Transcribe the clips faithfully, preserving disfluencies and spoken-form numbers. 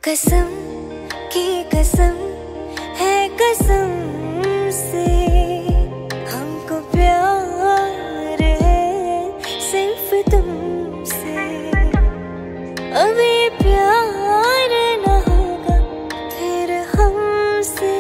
कसम की कसम है कसम से, हमको प्यार है सिर्फ तुमसे। अब ये प्यार न होगा फिर हमसे।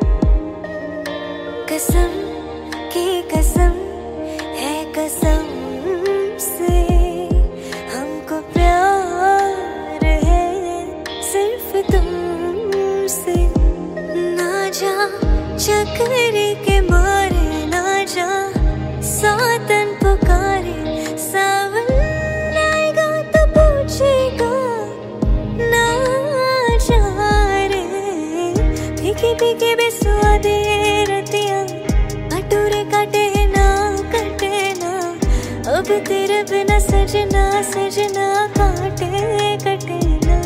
कसम की कसम है कसम से, हमको प्यार है सिर्फ तुमसे। ना जा चक्री के मारे, ना जा सातन पुकारे, सावन आएगा तो पूछेगा ना जा रे। फीकी फीकी बेसुआदी रतियां, भटूरे काटे ना कटे ना, अब तेरे बिना सजना सजना काटे कटे ना,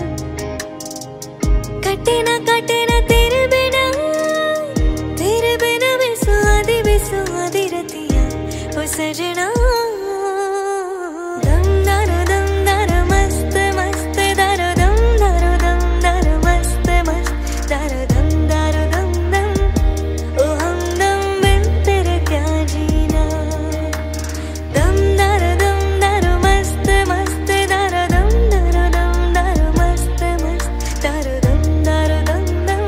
कटे ना काटे ना तेरे बिना, तेरे बिना बेसुआदी बेसुआदी रतियां ओ सजना। दम दारो दम दारो मस्त मस्त दारो दम दारो दम दारो मस्त मस्त दारो दम दारो दम दम ओ हमदम बिन तेरे क्या जीना। दम दारो दम दारो मस्त मस्त दारो दम दारो दम दारो मस्त मस्त दारो दम दारो दम दम।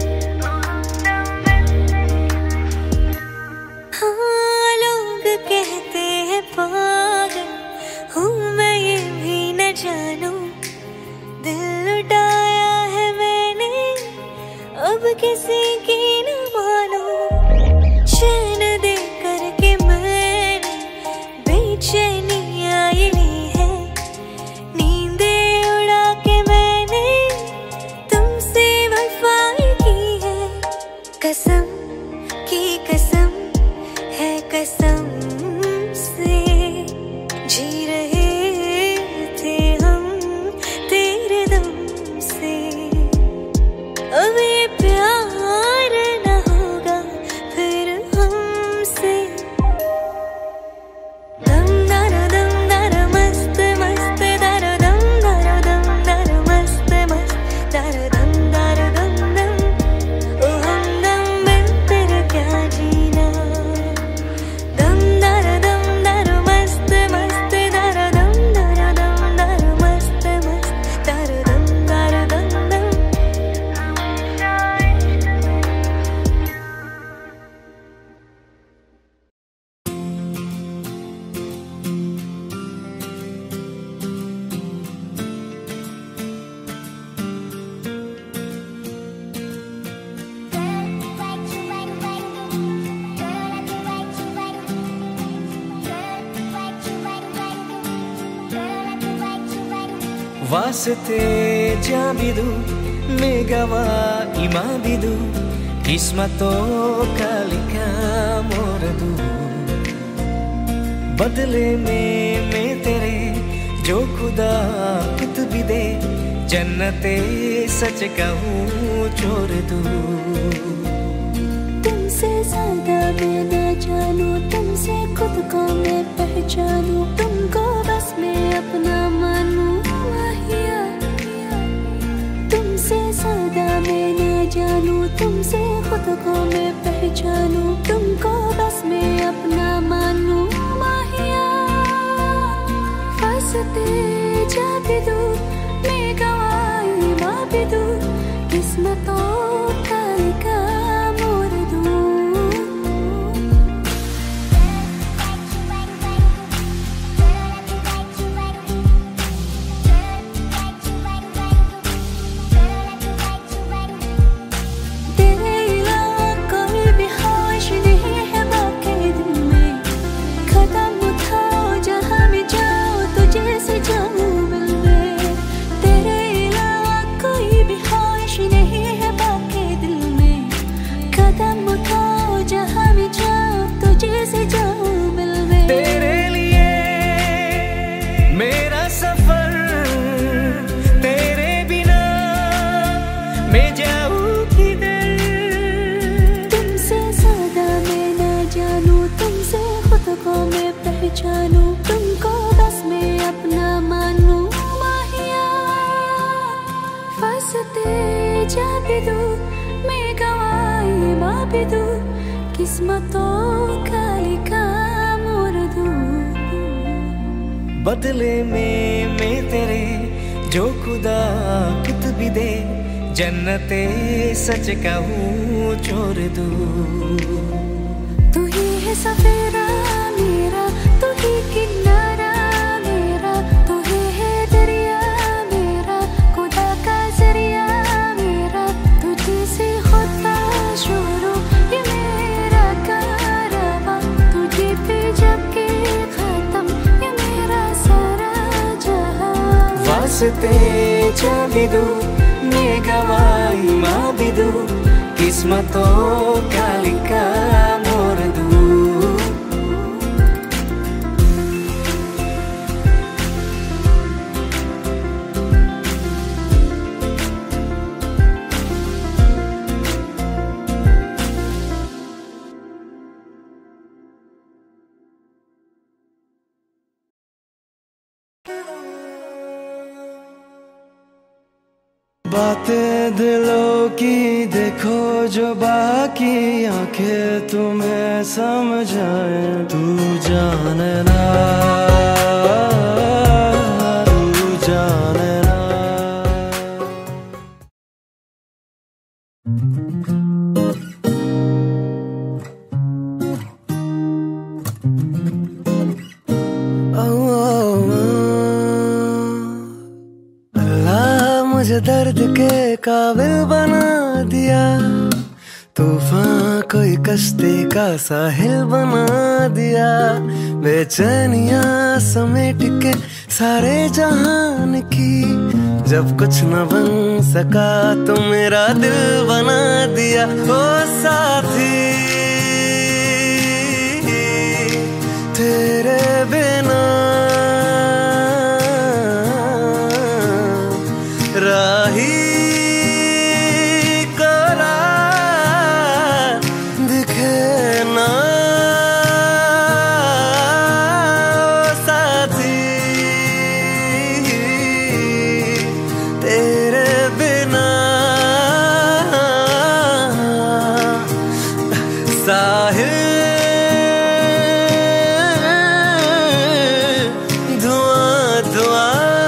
हाँ लोग कहते हैं पागल हूँ मैं, ये भी न जानूं दिल लुटाया है मैंने, अब किसी की न मानूं। चैन दे करके मैंने बेचैनियाँ ये ली है, नींदे उड़ा के मैंने तुमसे वफाई की है। कसम की कसम है कसम से, जी रहे थे हम तेरे दम से। अब ये प्यार न होगा फिर हमसे। दम दारो दम दारो मस्त मस्त दारो दम दारो दम दारो मस्त मस्त दारो दम दारो दम दम ओ हमदम बिन तेरे क्या जीना। दम दारो दम दारो मस्त मस्त दारो दम दारो दम दारो मस्त मस्त दारो दम दारो दम दम। वास्ते जाबिदु मेगावा इमाबिदु किस्मतो कालिका मोरदू। बदले में मैं तेरे जो खुदा खुद भी दे, जन्नते सच कहूँ छोड़ दूँ। तुमसे ज्यादा मैं न जानूं, तुमसे खुद को मैं पहचानूं, तुमको बस मैं अपना मानूं माहिया। तुमसे ज्यादा मैं न जानूं, तुमसे खुद को मैं पहचानूं, तुमको बस मैं अपना मानूं माहिया। वास्ते जाबिदु मैं गवाई माबिदु किस्मतों कालिका मोरदू। तेरे अलावा कोई भी ख्वाहिश नहीं है बाकी दिल में, खत्म उठाओ जहाँ भी जाओ तुझे से जाऊँ मिलने। तेरे अलावा कोई भी ख्वाहिश नहीं है बाकी ಬಿದು ಮೇಘವಾಯಿ ಮಾಪಿದು ಕಿಸ್ಮತೋ ಕಾಲಿಕಾ ಮುರಿದು बदले में मैं तेरे जो खुदा कुछ भी दे जन्नते सच कहूँ छोड़ दूँ। तू ही है सफेरा मेरा, तू ही किनारा मेरा, तू ही है दरिया मेरा, खुदा का जरिया मेरा, तुझे से होता शुरू ये मेरा कारवां, तुझे पे जब के खत्म ये मेरा सारा जहां। वास्ते चाबिदू मेघवाई माबिदू किस्मतो कालिका मोरदू। बातें दिलों की देखो जो बाकी आंखें तुम्हें समझाए। तू जाने ना, तू जाने ना। मुझे दर्द के काबिल बना दिया, तूफान कोई कश्ती का साहिल बना दिया। बेचैनियां समेट के सारे जहान की, जब कुछ न बन सका तो मेरा दिल बना दिया। ओ साथी तेरे बिना राही कोरा दिखे ना। साथी तेरे बिना साहिल धुआं धुआं।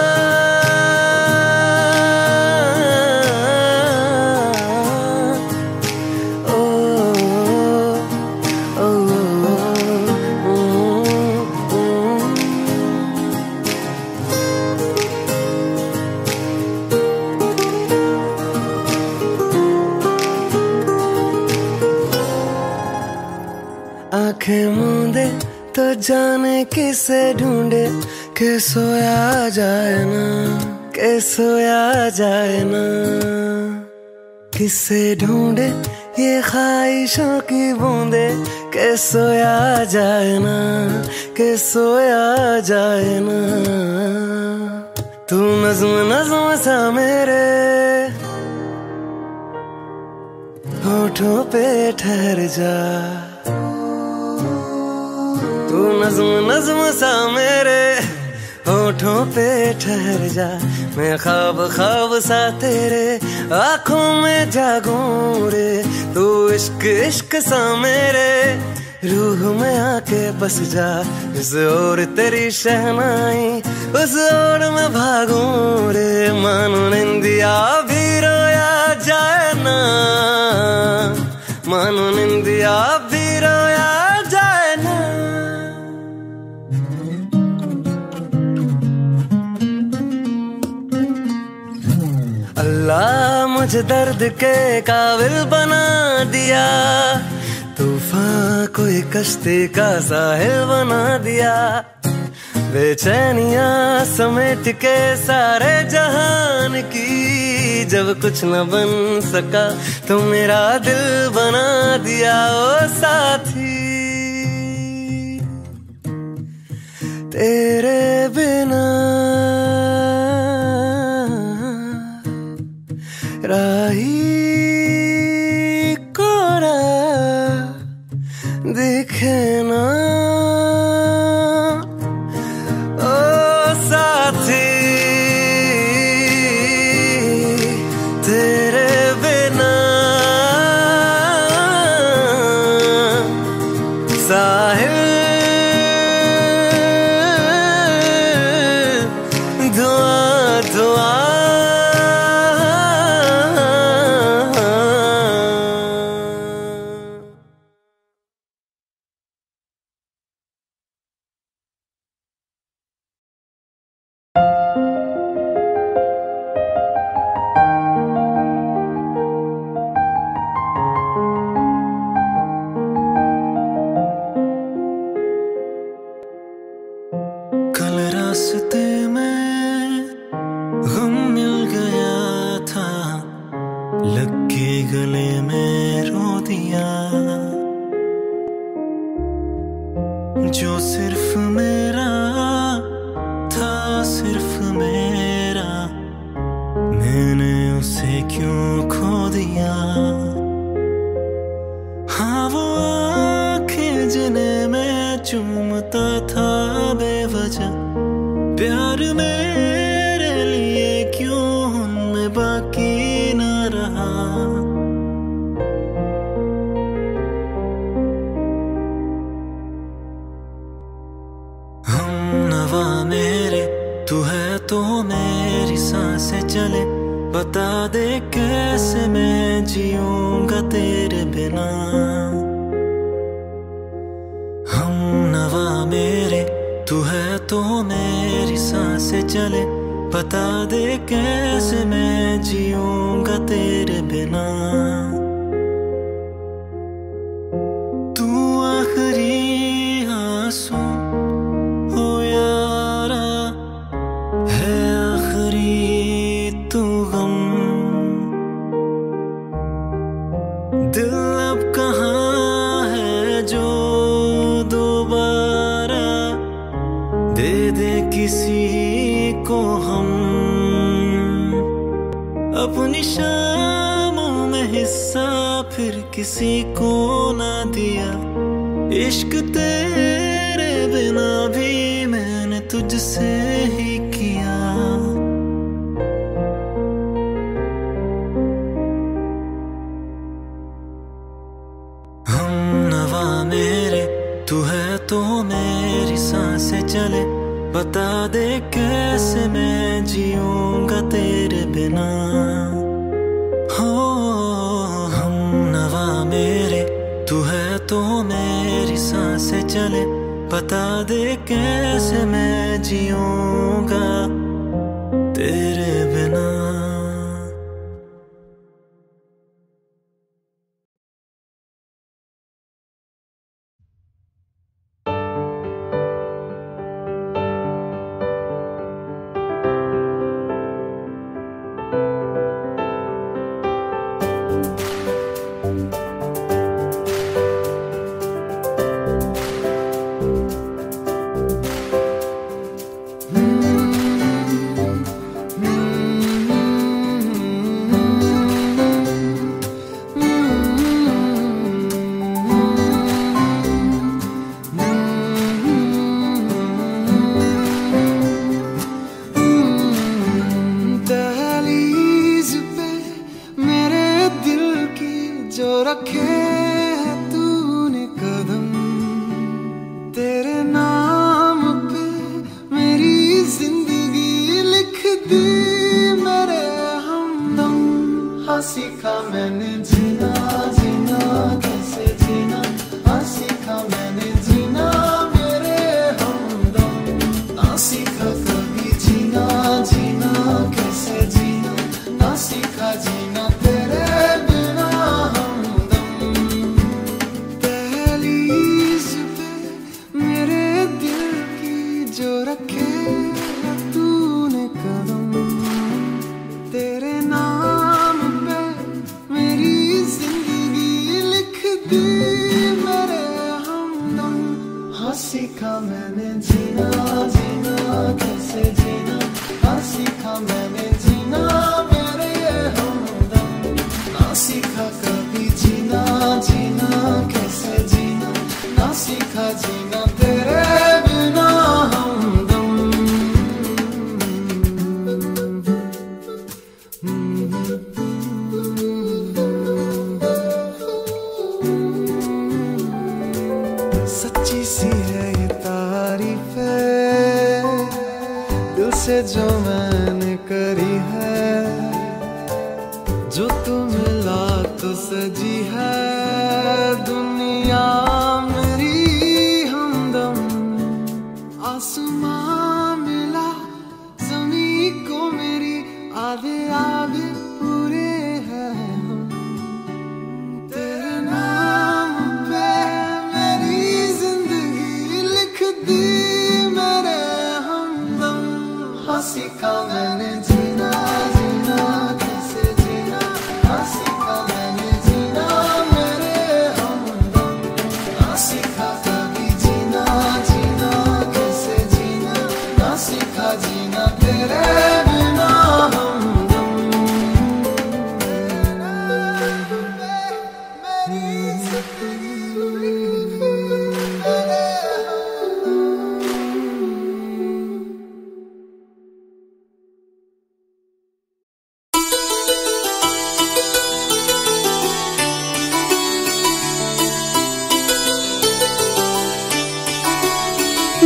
आंखें मूंदे तो जाने किसे ढूंढे, के सोया जाए ना, के सोया जाए ना। किसे ढूंढे ये ख्वाहिशों की बूंदे, के सोया जाए ना, के सोया जाए ना। तू नज़्म नज़्म सा मेरे होठों पे ठहर जा। तू नज़्म नज़्म सा मेरे होठों पे ठहर जा। मैं ख्वाब ख्वाब सा तेरे आँखों में जागूं रे। तू इश्क इश्क सा मेरे रूह में आके बस जा। इस ओर तेरी शहनाई उस ओर में भागूं रे। मानो निंदिया भी रोया जाए ना, मानो निंदिया भी रोया जाए ना। अल्लाह मुझे दर्द के काबिल बना दिया, तूफान कोई कश्ती का साहिल बना दिया। बेचैनियां समेट के सारे जहान की, जब कुछ न बन सका तो मेरा दिल बना दिया। ओ साथी तेरे बिना राही कोरा दिखे ना। ओ साथी तेरे बिना में रो दिया, जो सिर्फ मेरा था, सिर्फ मेरा, मैंने उसे क्यों खो दिया। हाँ वो आँखें जिन्हें मैं चूमता था बेवजह, प्यार मेरे लिए क्यों उनमें बाकी न रहा। हम नवा मेरे तू है तो मेरी सांसें चले, बता दे कैसे मैं जीऊंगा तेरे बिना। हम नवा मेरे तू है तो मेरी सांसें चले, बता दे कैसे मैं जीऊंगा तेरे बिना। तू आखिरी आंसू हो यारा, है आखिरी तू गम। दिल अब कहाँ है जो दोबारा दे दे किसी को हम। अपनी शामों में हिस्सा फिर किसी को ना दिया, इश्क तेरे बिना भी मैंने तुझसे ही किया। हम नवा मेरे तू है तो मेरी सांसें चले, बता दे कैसे मैं जीऊंगा तेरे बिना। हो हम नवा मेरे तू है तो मेरी सांसें चले, बता दे कैसे मैं जीऊंगा तेरे बिना। सीखा मैंने जीना जीना कैसे जीना, हाँ सीखा मैंने जीना मेरे हमदम। ना सीखा कभी जीना जीना कैसे जीना, ना सीखा जीना तेरे बिना हमदम। दहलीज पे मेरे दिल की जो रखे तूने कदम, तेरे नाम पे मेरी जिंदगी लिख दी मेरे हमदम। हाँ सीखा मैंने जीना जीना कैसे जीना, हाँ सीखा मैंने जीना मेरे हमदम। ना सीखा कभी जीना जीना कैसे जीना, ना सीखा जीना तेरे बिना हमदम। सच्ची सी है ये तारीफ है दिल से जो मैंने करी है, जो तू मिला तो सजी है दुनिया मेरी हमदम। आसमां मिला ज़मीं को मेरी, आधे आधे पूरे हैं हम। तेरे नाम पे मेरी जिंदगी लिख दी मेरे हमदम। हाँ सीखा मैंने जीना जीना कैसे जीना, हाँ सीखा मैंने जीना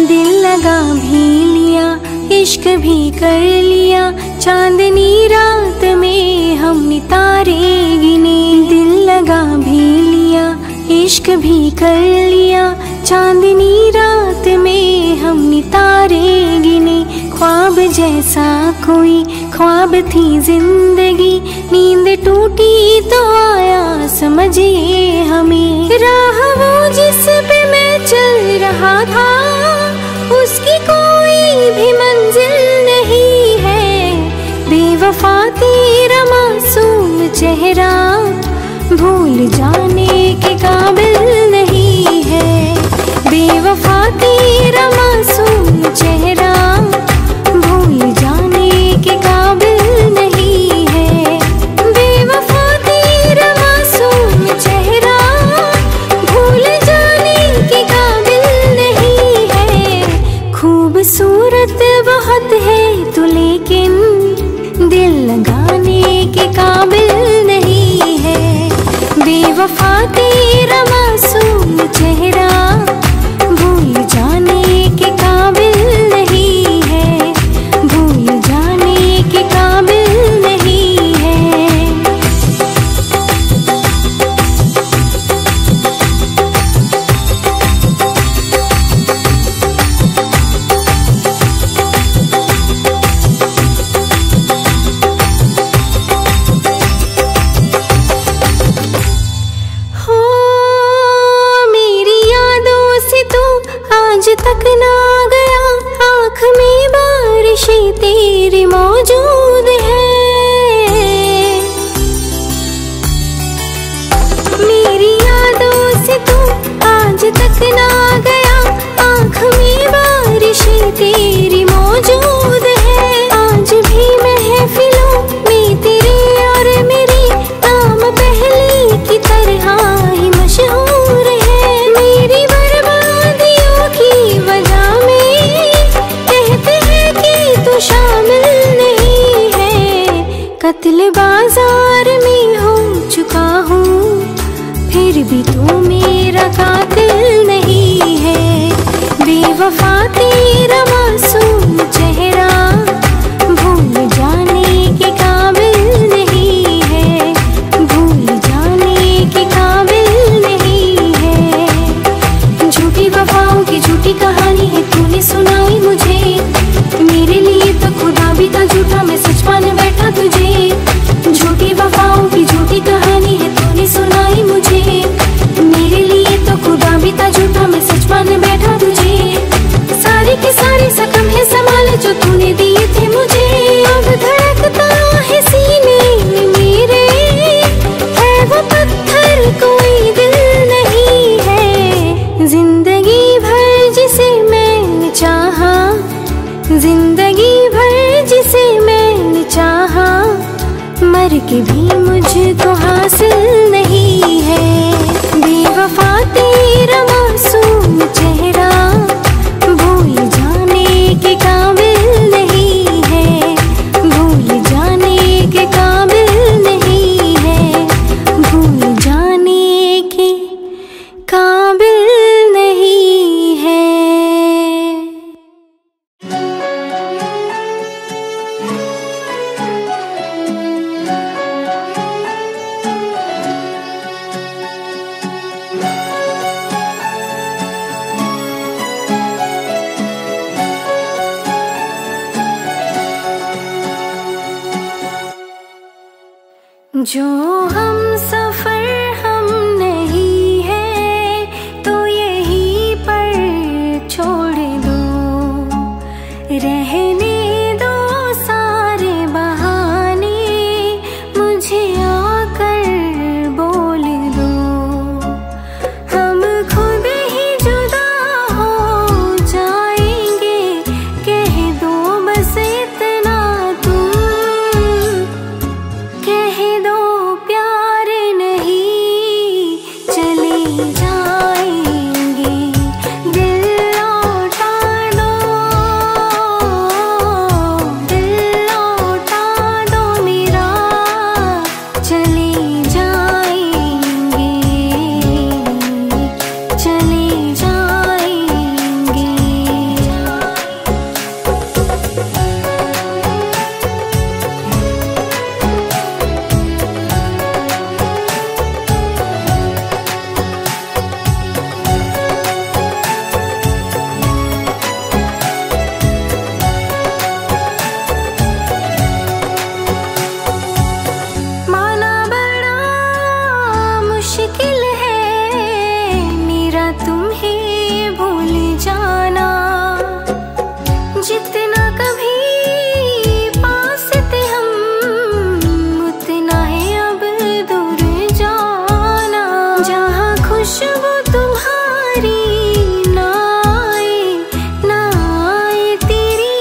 दिल लगा भी लिया, इश्क भी कर लिया, चांदनी रात में हमने तारे गिने। दिल लगा भी लिया, इश्क भी कर लिया, चांदनी रात में हमने तारे गिने। ख्वाब जैसा कोई ख्वाब थी जिंदगी, नींद टूटी तो आया समझिए हमें। राह वो जिस पे मैं चल रहा था, उसकी कोई भी मंजिल नहीं है। बेवफा तेरा मासूम चेहरा भूल जाने के काबिल नहीं है। बेवफा तेरा मासूम चेहरा भूल जाने के काबिल नहीं है। बेवफा तेरा मासूम चेहरा भूल जाने के काबिल नहीं है। खूबसूरत बहुत है तू, लेकिन दिल लगाने के काबिल नहीं है। बेवफा तेरा मासूम चेहरा भूल जाने के काबिल नहीं है। भूल जाने के काबिल नहीं है। हो मेरी यादों से तू आज तक ना गया, आँख में बारिशें तेरी मौजूद है। मेरी यादों से तू आज तक ना गया, आँख में बारिशें तेरी मौजूद है। आज भी महफिलों में तेरे और मेरी नाम पहले की तरह ही मशहूर है। मेरी बर्बादियों की वजह में कहते हैं कि तू शामिल नहीं है। कत्ल बाजार में हो चुका हूँ, फिर भी तू मेरा कातिल नहीं है। बेवफा तेरा मासूम चेहरा भूल जाने के काबिल नहीं है। भूल जाने के काबिल नहीं है। झूठी वफाओं की झूठी कहानी है तूने सुनाई मुझे। मेरे लिए तो खुदा भी था झूठा, मैं सच मान बैठा तुझे। झूठी वफाओं की झूठी कहानी है तूने सुनाई मुझे। मेरे लिए तो खुदा भी था झूठा, मैं सच मान बैठा तुझे। सारे के सारे जख्म है संभाले जो तूने दिए थे मुझे। अब धड़कता है सीने में मेरे, है वो पत्थर कोई दिल नहीं है। जिंदगी भर जिसे मैंने चाहा, जिंदगी भर जिसे मैंने चाहा, मर के भी मुझको हासिल नहीं है। बेवफा तेरा मासूम चेहरा भूल जाने के काबिल नहीं है। भूल जाने के काबिल नहीं है। भूल जाने के काबिल नहीं है। जो हम सफर हम नहीं है, तो यहीं पर छोड़ दो। रहने दो सारे बहाने, मुझे आकर बोल दो। हम खुद ही जुदा हो जाएंगे, कह दो बस इतना तुम। कह दो प्यार जहाँ खुशबू तुम्हारी ना आए, ना आए तेरी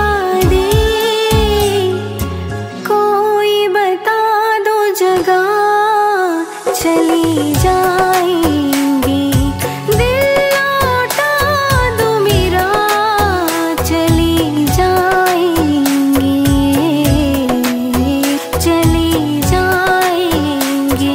यादें। कोई बता दो जगह चली जाएंगे, दिल लौटा दो मेरा चली जाएंगे, चली जाएंगे।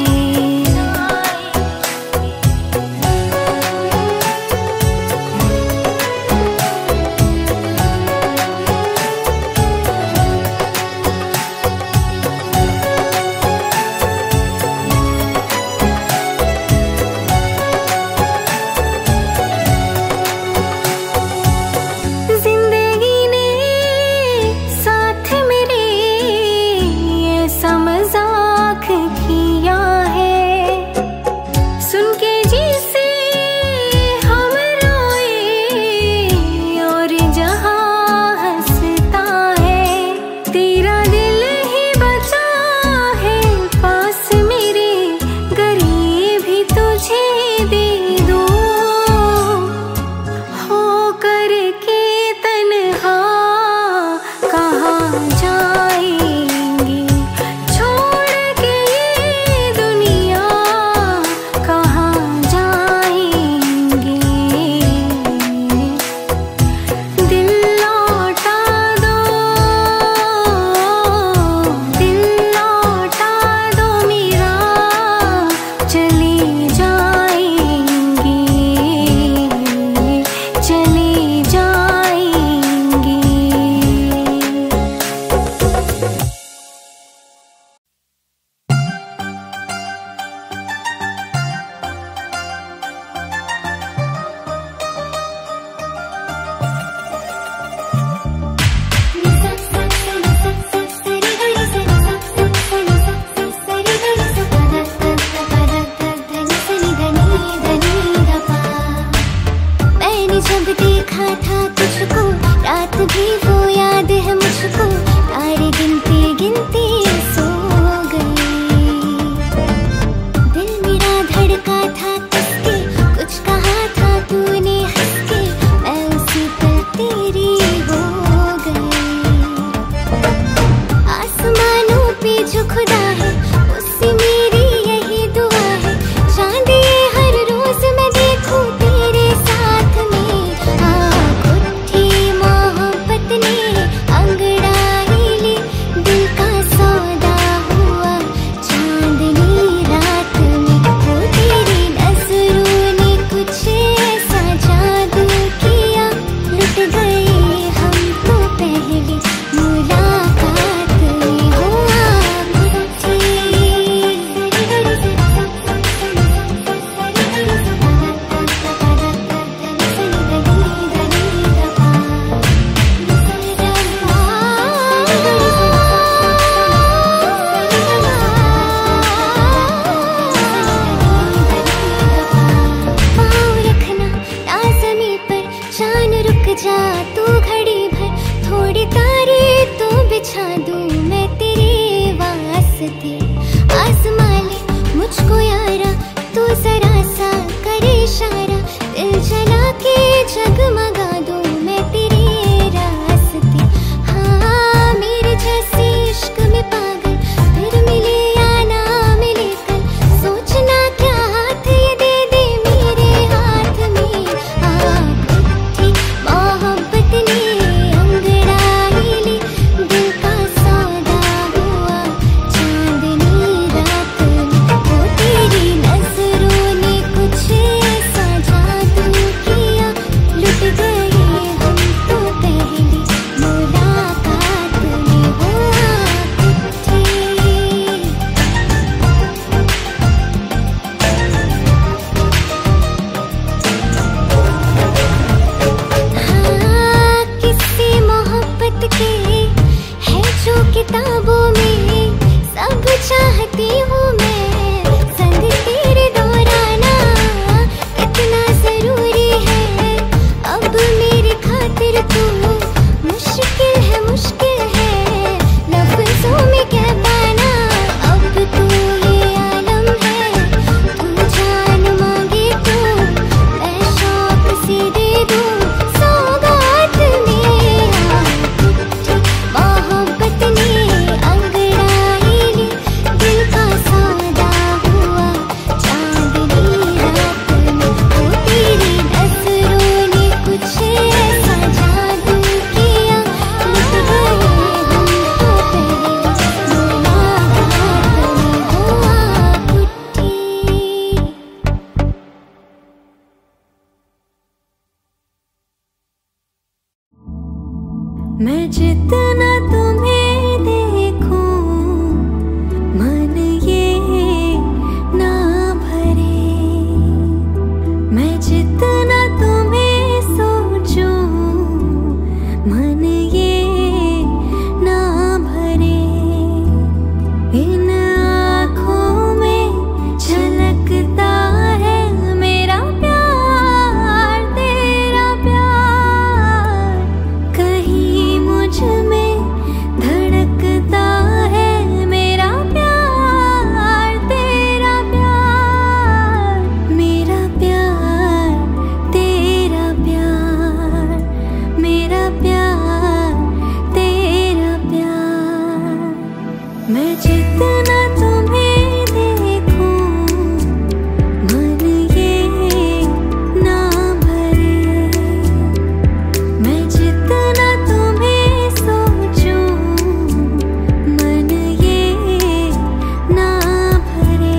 मैं जितना तुम्हें देखूं मन ये ना भरे, मैं जितना तुम्हें सोचूं मन ये ना भरे। इन आँखों में झलकता है मेरा प्यार, तेरा प्यार, कहीं मुझ में धड़कता है मेरा प्यार, तेरा प्यार, मेरा प्यार, तेरा प्यार, मेरा प्यार, तेरा प्यार। मैं जितना तुम्हें देखूं मन ये ना भरे, मैं जितना तुम्हें सोचूं मन ये ना भरे।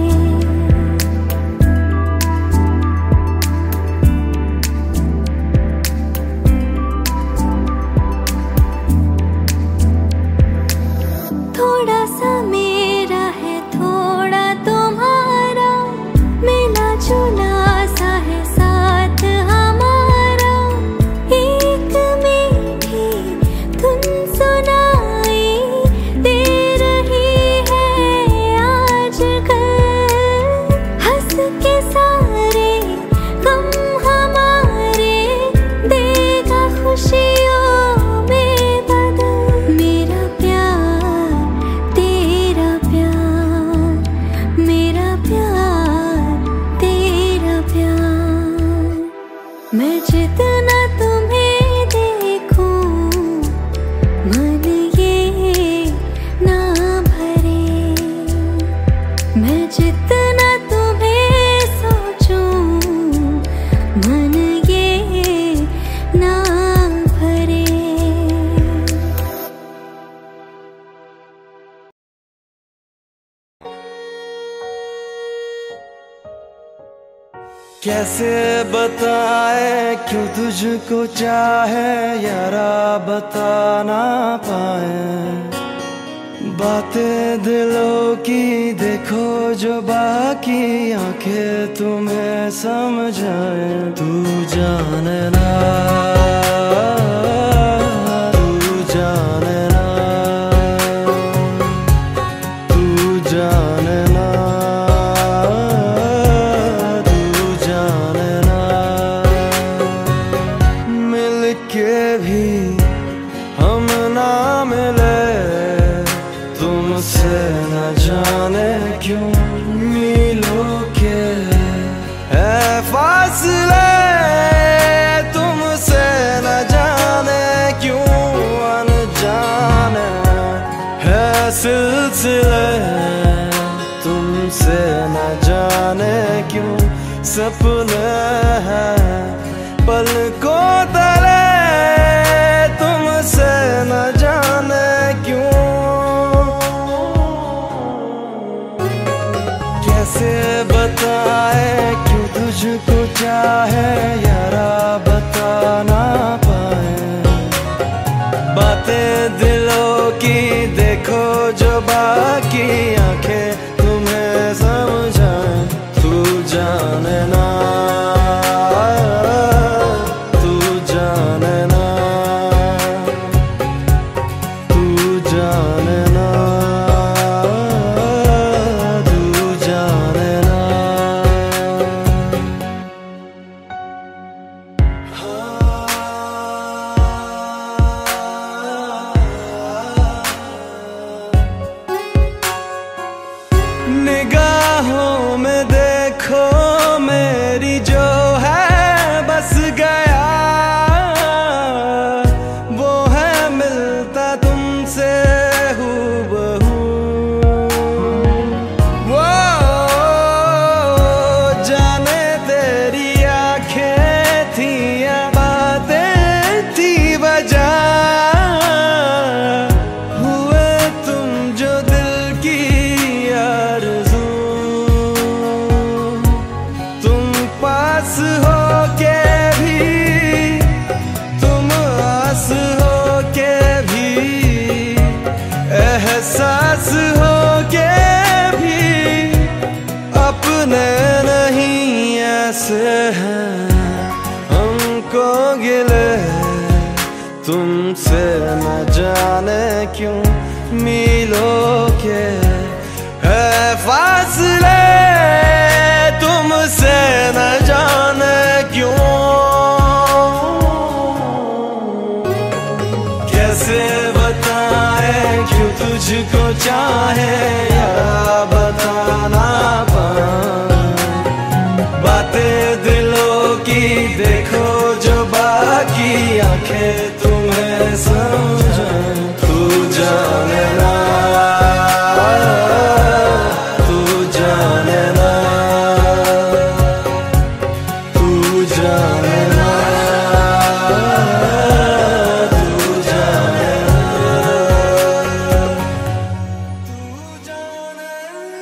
थोड़ा सा मेरा है थोड़ा तुम्हारा, मिला जुला सा है साथ हमारा। एक मीठी धुन सुनाई दे रही है आजकल, हंस के सारे गम हमारे देगा खुशियों में बदल। मेरा प्यार, तेरा प्यार, मेरा प्यार, तेरा प्यार। मैं जितना तुम्हें देखूं मन ये ना भरे, मैं जितना तुम्हें सोचूं मन ये ना भरे। कैसे बताए क्यों तुझको चाहे यारा, बता ना पाए बातें दिलों की, देखो जो बाकी आंखें तुम्हें समझाए। तू जाने ना, तू जाने ना, तू जाने ना, तू जाने ना। मिल के भी हम ना मिले, तुमसे न जाने क्यों मीलों के है फासले, तुमसे न जाने क्यों अनजाने है सिलसिले, तुमसे न जाने क्यों सपने हैं पलकों तले, तुमसे न जाने क्यों। कैसे बताए क्यों तुझको चाहे यारा, बता ना पाए बातें दिलों की, देखो जो बाकी आंखें तुम्हें समझाए। तू जाने ना, तू जाने ना, तू जाने ना, तू जाने ना। हाँ। कैसे हैं हमको गिले तुमसे न जाने क्यों मीलों के है फासले तुमसे न जाने क्यों कैसे बताए क्यों तुझको चाहे या बताना पाए बातें दिलों की देखो जो बाकी आंखें तुम्हें समझे तू जाने ना तू जाने ना तू जाने ना तू जाने ना तू जाने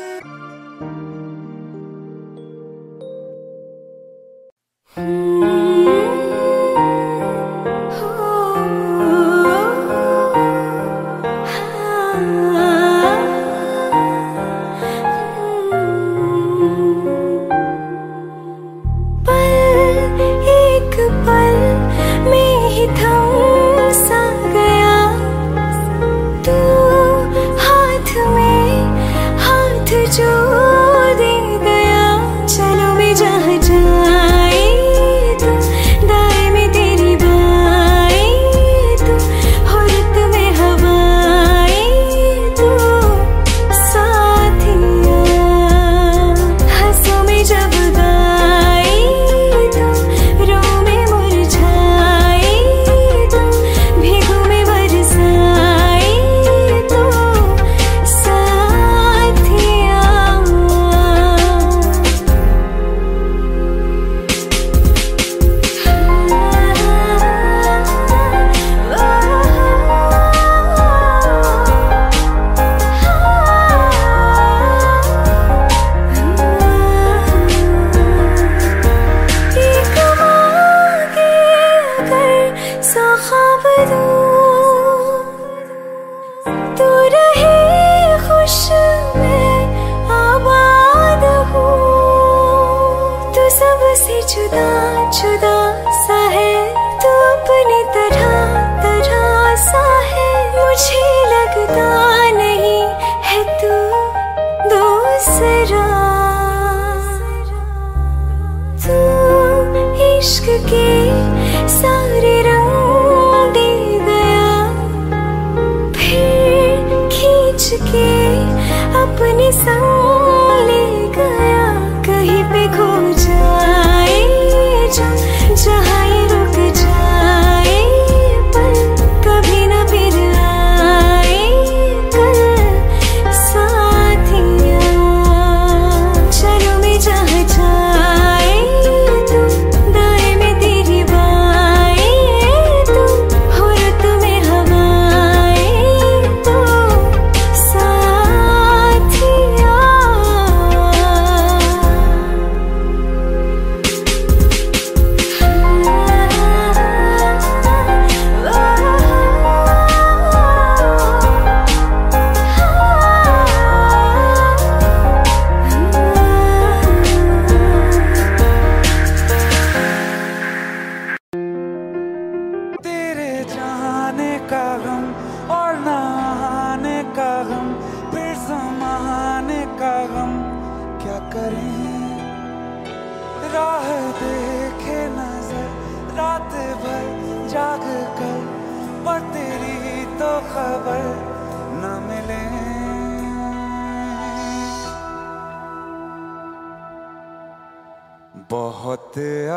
बहुत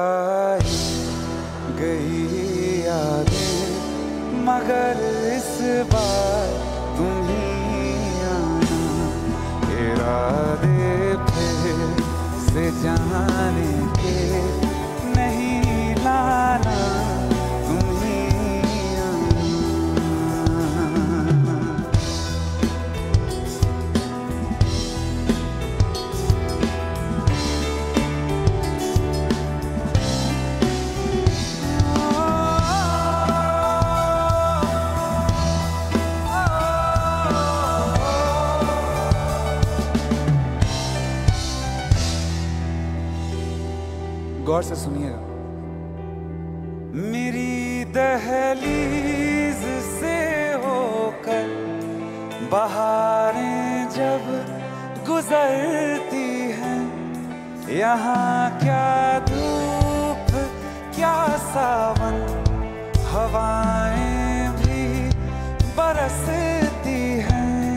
आई गई यादें मगर इस बार तुम ही आना इरादे फिर से जाने के नहीं लाना तुम ही आना। गौर से सुनिएगा। मेरी दहलीज से होकर बहारें जब गुजरती हैं, यहाँ क्या धूप क्या सावन, हवाएं भी बरसती हैं।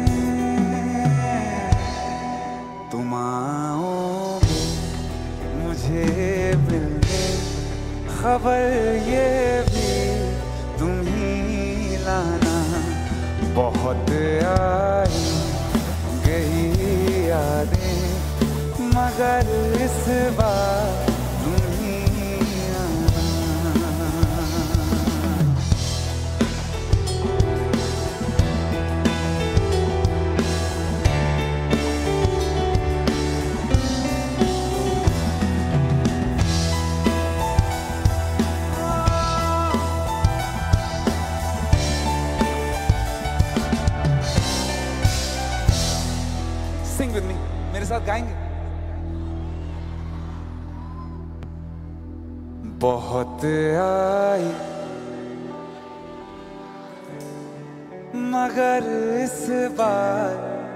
तुम आओगे मुझे मिलने, खबर ये भी तुम ही लाना। बहुत आई गई यादें, मगर इस बार तुम ही आना। Sing with me, मेरे साथ गाएंगे। बहुत आई मगर इस बार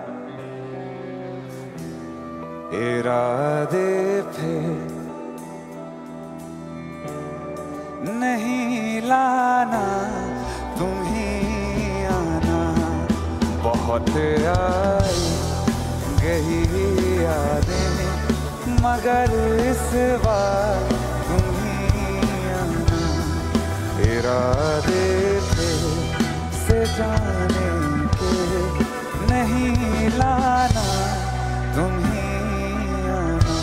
इरादे फिर नहीं लाना, तुम ही आना। बहुत आई गई यादें, मगर इस बार तुम ही आना। इरादे से जाने के नहीं लाना, तुम ही आना।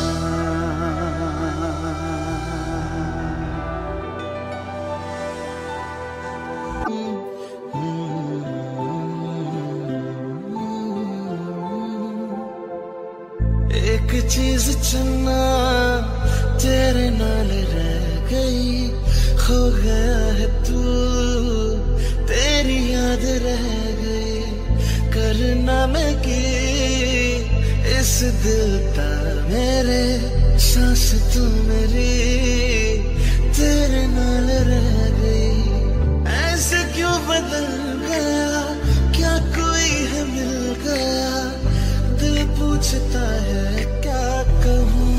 एक चीज चुनना तेरे नाल रह गई, खो गया है तू तेरी याद रह गई। करना मैं की इस दिल दा मेरे, सांस तू मेरी तेरे नाल रह गई। ऐसे क्यों बदल गया, क्या कोई है मिल गया, दिल पूछता है क्या कहूँ।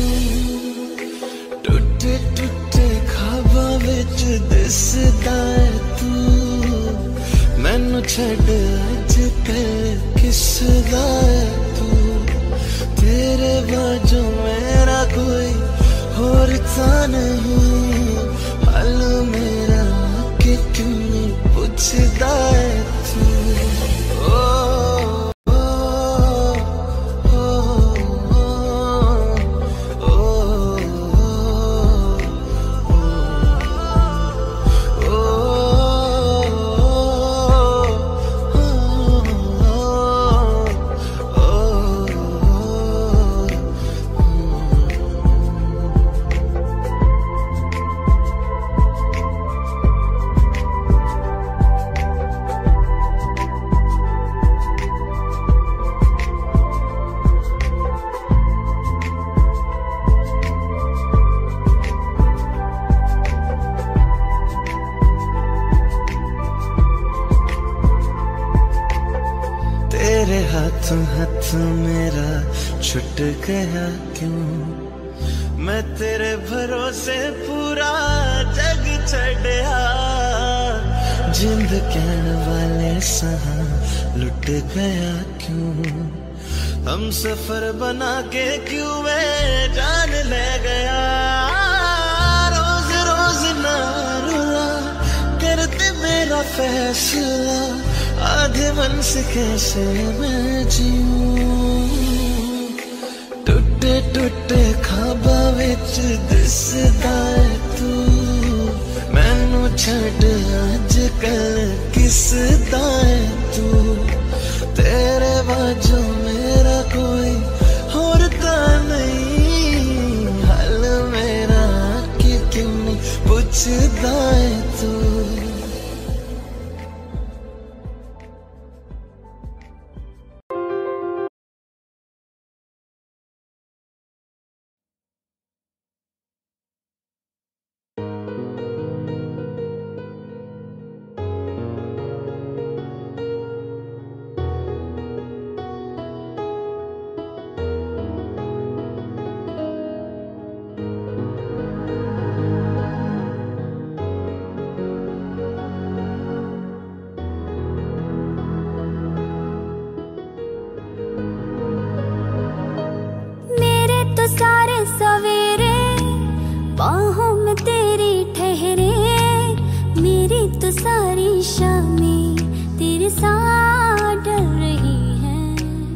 टूटे टूटे ख्वाबां विच दिसदा है तू, मैनू छड्ड अजकल किसदा है तू। तेरे बाजू मेरा कोई होर ता नहीं, हाल मेरा कि क्यों नहीं पुछदा है तू। ओ तेरे हाथों हाथ मेरा छुट गया क्यों, मैं तेरे भरोसे पूरा जग छड़िया। जिंद कहने वाले सहा लुट गया क्यों, हम सफर बना के क्यों मैं जान ले गया। रोज रोज ना रुला करते मेरा फैसला, आधे मन से कैसे मैं जीऊं। टूटे टूटे ख्वाबां विच दिसदा है तू, मैनू छड्ड अजकल किसदा है तू। तेरे बाजू मेरा कोई होर ता नहीं, हाल मेरा कि क्यों नहीं पुछदा है तू। तो सारे सवेरे बाहों में तेरी ठहरे, मेरी तो सारी शामें तेरे साथ डल रही हैं।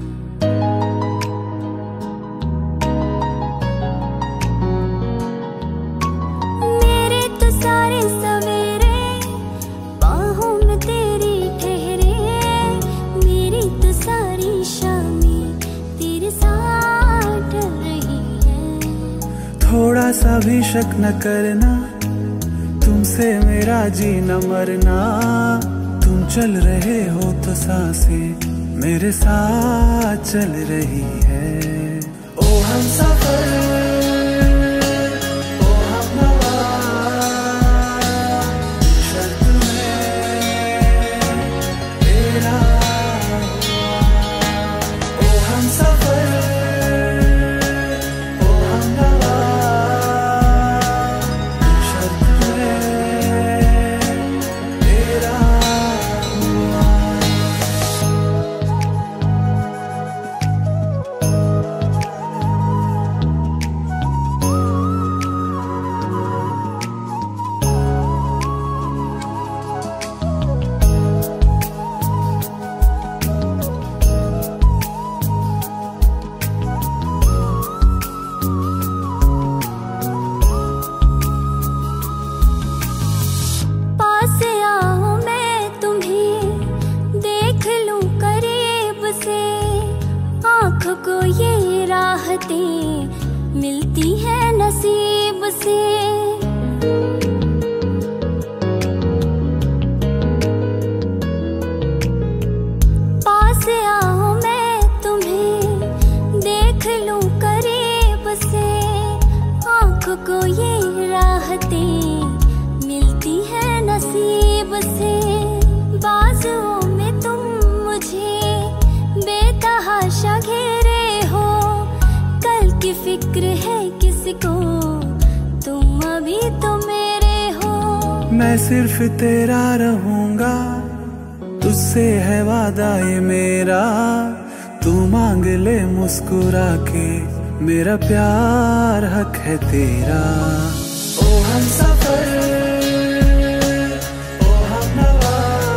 मेरे तो सारे सवेरे बाहों में तेरी ठहरे, मेरी तो सारी शामें तेरे साथ डल रही हैं। थोड़ा सा भी शक न करना, तुमसे मेरा जीना मरना, तुम चल रहे हो तो सांसें मेरे साथ चल रही है। ओ हम सफर, ओ हम नवा, शर्त में तेरा हुआ। ओ हम सफर, ओ हम नवा, को ये राहतें मिलती है नसीब से। पास आओ मैं तुम्हें देख लूं करीब से, आँखों को ये राहतें मिलती है नसीब से। बाजुओं में तुम मुझे बेतहाशा घेरे हो, कल की फिक्र है किसको, तुम अभी तो मेरे हो। मैं सिर्फ तेरा रहूंगा, तुझसे है वादा ये मेरा, तू मांग ले मुस्कुरा के, मेरा प्यार हक है तेरा। ओ हम सफर, ओ हम नवा,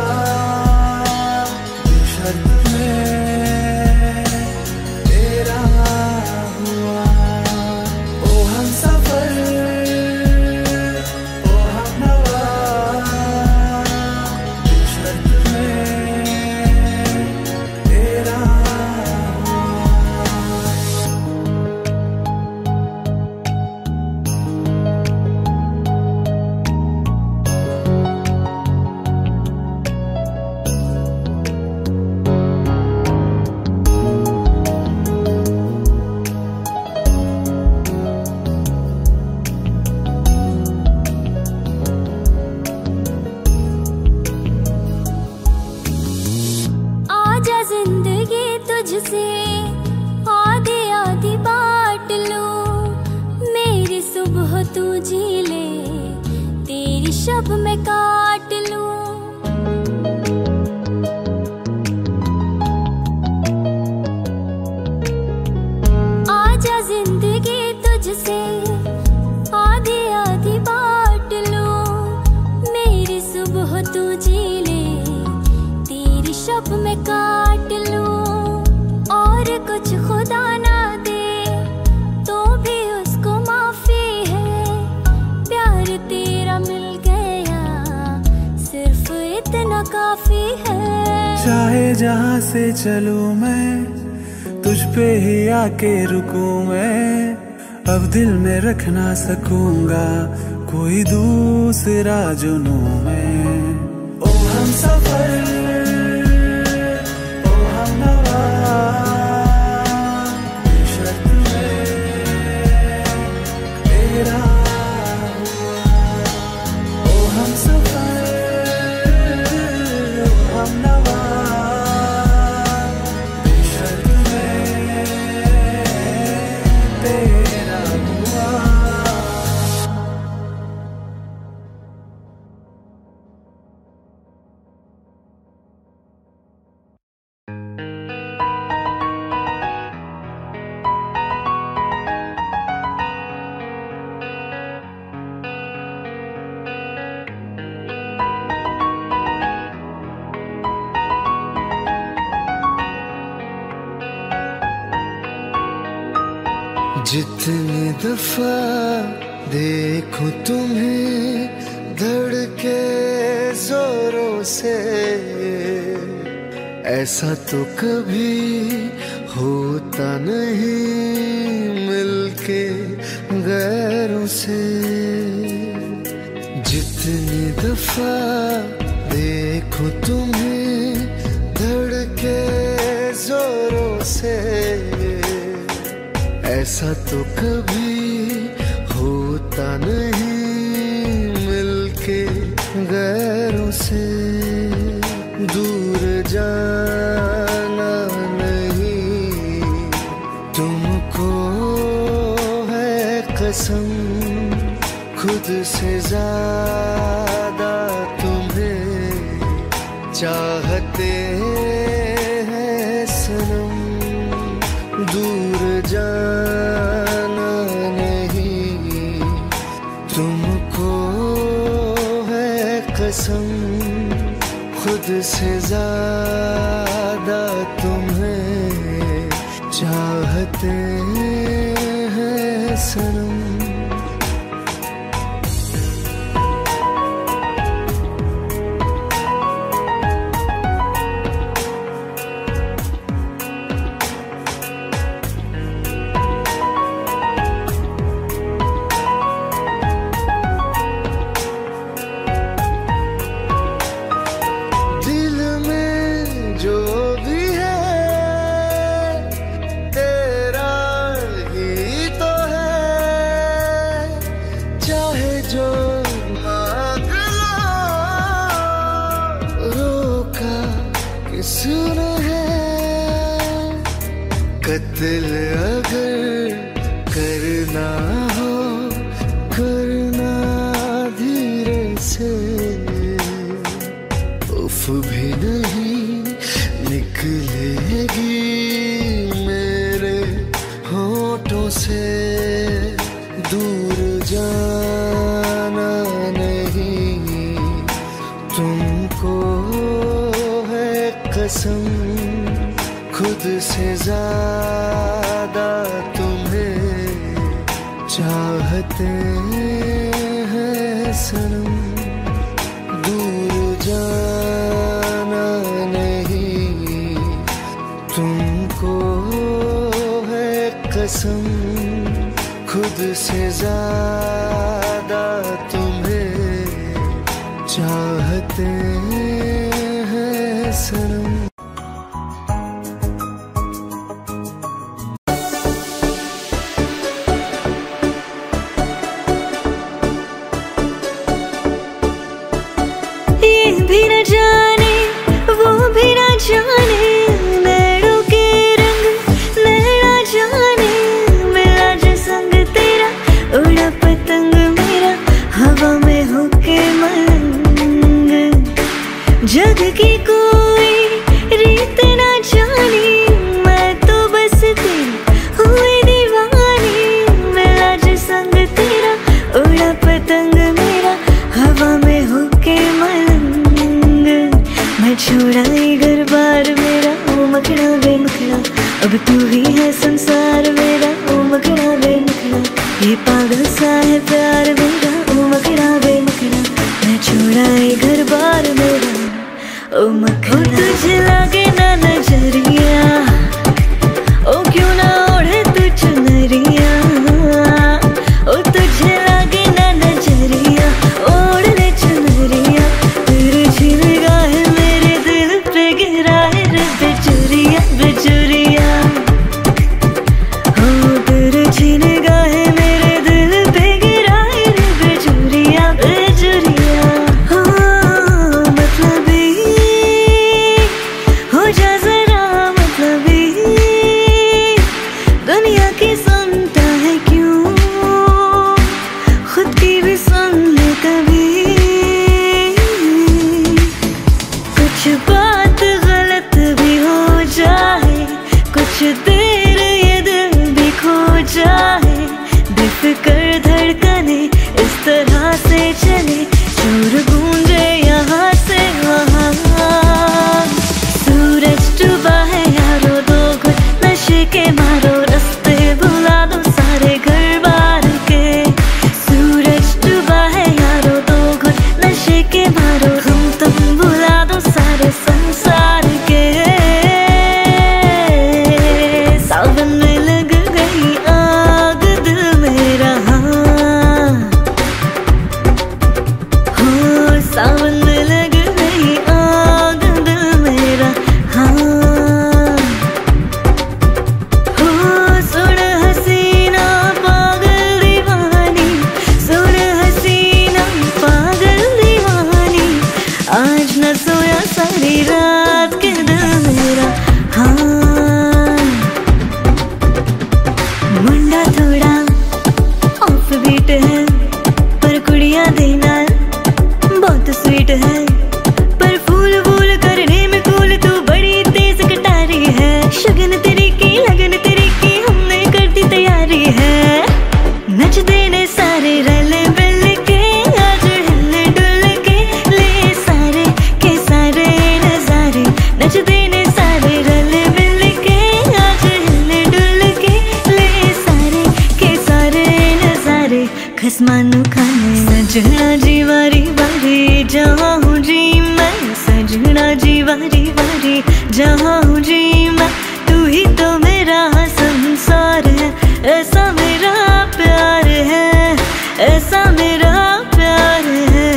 शर्त में तेरा हुआ। ओ हम सफर, ओ हम नवा, शर्त में तेरा हुआ। आजा जिंदगी तुझसे आधी आधी बांट लूं, मेरी सुबह तू जी ले, तेरी शब मैं काट लूं। आजा जिंदगी तुझसे आधी आधी बांट लूं, मेरी सुबह तू जी ले, तेरी शब में काट लूं। और कुछ खुदा ना दे तो भी उसको माफी है, प्यार तेरा मिल गया सिर्फ इतना काफी है। चाहे जहाँ से चलूं मैं, तुझ पे ही आके रुकूं मैं, अब दिल में रख ना सकूंगा कोई दूसरा जुनूं में। ओ हम सफर, ओ हम नवा, शर्त में तेरा हुआ। ओ हम सफर, ओ हम नवा, शर्त में तेरा हुआ। जितनी दफा देखूं तुम्हें धड़के जोरों से, ऐसा तो कभी होता नहीं मिलके गैरों से। जितनी दफा देखूं तुम्हें धड़के जोरों से, ऐसा तो कभी होता नहीं मिलके गैरों से। दूर जाना नहीं तुमको है कसम, खुद से ज्यादा तुम्हें चाहते हैं सनम। दूर जाना नहीं तुमको है कसम, खुद से ज्यादा तुम्हें चाहते हैं सनम। कत्ल अगर करना हो करना धीरे से, उफ भी नहीं निकलेगी मेरे होठों से। दूर जाना नहीं तुमको है कसम, खुद से ज्यादा तुम्हें चाहते हैं सनम। दूर जाना नहीं तुमको है कसम, खुद से ज्यादा तुम्हें चाहते हैं सनम। भी न जाने वो भी न जाने, नैनों के रंग नैना जाने, मिला जो संग तेरा उड़ा पतंग मेरा, हवा में होके मलंग। जग की कोई रीत न जानी, मैं तो बस तेरी हुई दीवानी, मिला जो संग तेरा उड़ा पतंग मेरा, हवा में होके मलंग। मैं छोड़ाई घर बार मेरा, ओ मखना बे मखना, अब तू ही है संसार मेरा, ओ मखना बे मखना। ये पागल सा है प्यार मेरा, ओ मखना बे मखना। मैं छोड़ाई घर बार मेरा, ओ मखना। तुझे लागे ना नजरिया, ओ क्यों ना ओढ़े तू चुनरिया, ओ तुझे लागे ना नजरिया, ओढ़ ले चुनरिया। तुझे निगाह मेरे दिल पे गिराए रे बेचुरिया बेचुरिया, हो तुझे निगाह मेरे दिल पे गिराए रे बेचुरिया बेचुरिया। हो मतलबी हो जा जरा मतलबी, दुनिया की सुनता है क्यों, खुद की भी सुन ले कभी। कुछ बात गलत भी हो जाए, कुछ देर ये दिल भी खो जाए, बेफिक्र धड़कने इस तरह से चले, शोर गूंजे यहाँ से वहाँ। सूरज डूबा है यारो, दो घुट नशे के मारो, रास्ते भुला दो सारे खसमानू खाने। सजना जी वारी वारी जहाँ हूँ जी मैं, सजना जी वारी वारी जहाँ हूँ जी मैं, तू ही तो मेरा संसार है, ऐसा मेरा प्यार है, ऐसा मेरा प्यार है।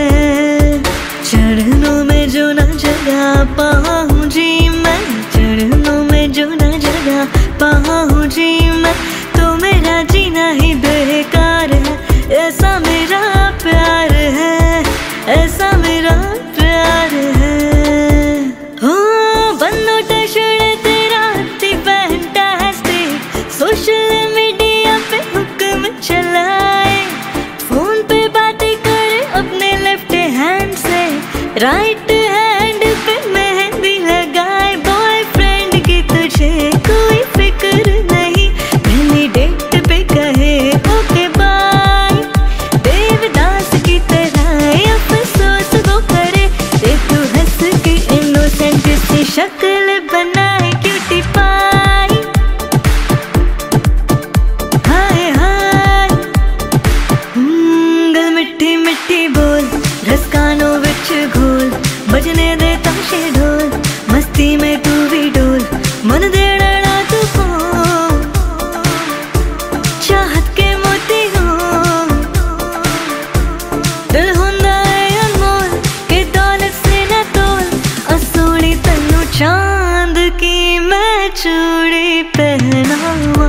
चरणों में जो न जगह पाऊँ जी मैं, चरणों में जो न जगह पाऊँ जी मैं, तो मेरा जीना ही बेकार है, ऐसा मेरा प्यार है, ऐसा मेरा प्यार है। हो बनो टशड़ तेरा अति फैंटास्टिक, सोशल मीडिया पे हुक्म चलाए, फोन पे बातें करे अपने लेफ्ट हैंड से, राइट हैंड पे मेहंदी लगाए। बॉयफ्रेंड की तुझे कोई फिक्र नहीं, पहली डेट पे कहे ओके बाय, देवदास की तरह अफसोस वो करे, ते तू हंस के इनोसेंट सी शक्ल बनाए क्यूटी पाई। हाय हाय गल मिठी मिठी बोल, रस कानों विच घोल, बजने दे ताशे ढोल, मस्ती में तू भी डोल, मन दे डरा तू को, चाहत के मोती हो, दिल होंदा है अनमोल, के दौलत से न तोल, असोड़ी तन्नू चांद की मैं चूड़ी पहनावा,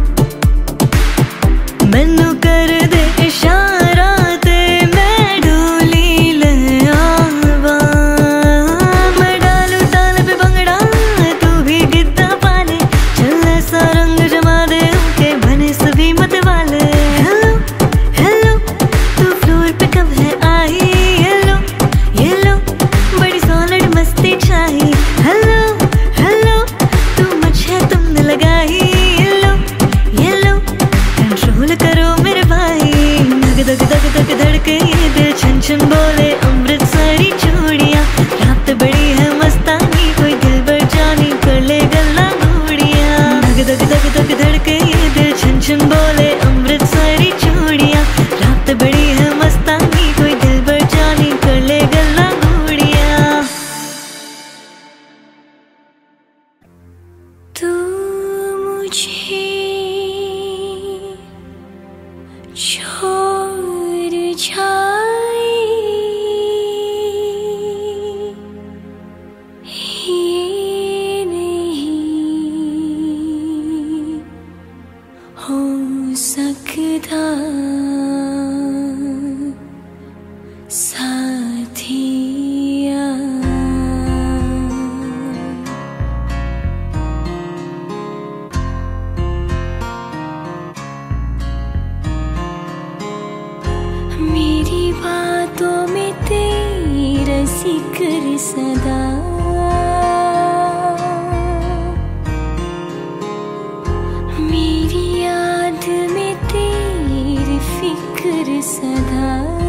मैनू कर दे इशारा ते मैं डोली ले आवा, मैं डालू ताल पे भंगड़ा तू भी गिद्दा पाले, चल ऐसा रंग जमा दे उनके बने सभी मत वाले। हेलो हेलो तू फ्लोर पे कब है आई, हेलो हेलो बड़ी सॉलिड मस्ती छाई, हेलो हेलो तू मुझे तुमने लगाई, हेलो हेलो कंट्रोल करो मेरे भाई, धक धक धक धक धड़के ये दिल छन छन बोले अमृतसरी चूड़ियाँ, रात बड़ी है मस्तानी कोई दिल भर जानी कर ले गल्ला घूड़ियाँ, धक धक धक धक धड़के ये दिल छन छन बोले अमृतसरी चूड़ियाँ, रात बड़ी है मस्तानी कोई दिल भर जानी कर ले गल्ला घूड़ियाँ। तू मुझे छोड़ जाए ये नहीं हो सकता साथिया। मेरी बातों में तेरा जिक्र सदा, मेरी याद में तेरी फिक्र सदा,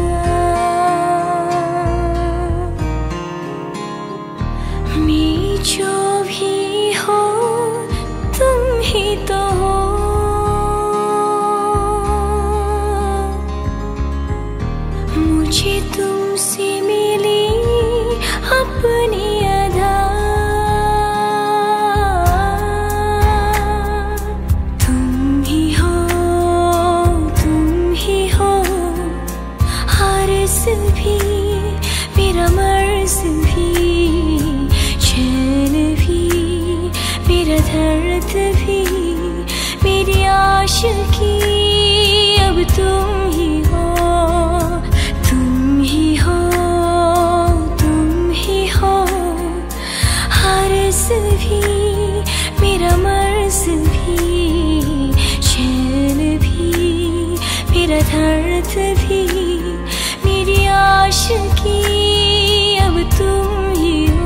मैं जो भी हो तुम ही तो हो, मुझे तुमसे मिली अपनी अदा, तुम ही हो तुम ही हो, हर्ष भी मेरा मर्ज भी, चैन भी मेरा दर्द भी, मेरी आशिकी अब तुम ही हो, तुम ही हो तुम ही हो, हर्ष भी मेरा मर्ज भी, चैन भी मेरा दर्द भी, मेरी आशिकी अब तुम ही हो।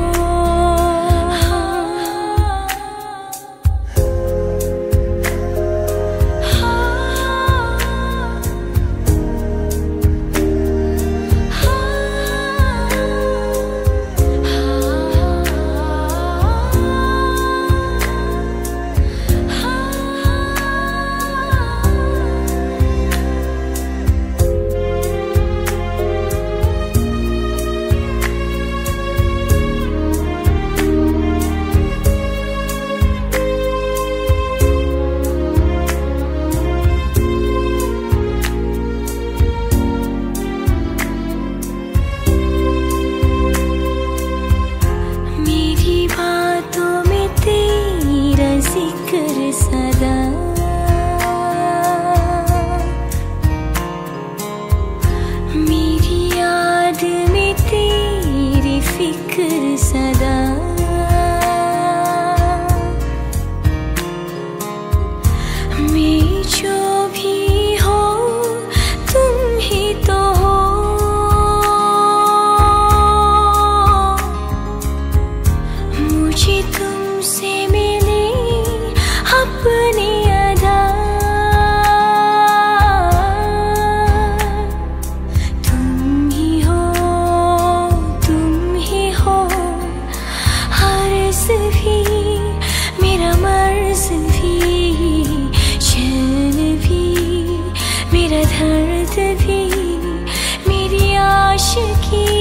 दर्द भी मेरी आशिकी